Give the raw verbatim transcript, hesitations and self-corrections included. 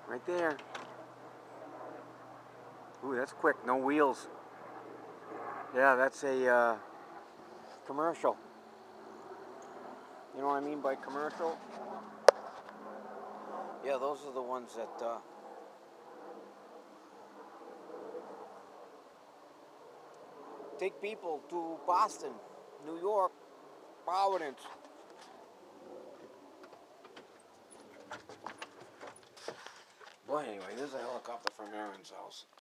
Right there. Ooh, that's quick. No wheels. Yeah, that's a uh, commercial. You know what I mean by commercial? Yeah, those are the ones that uh, take people to Boston, New York, Providence. Well, anyway, this is a helicopter from Aaron's house.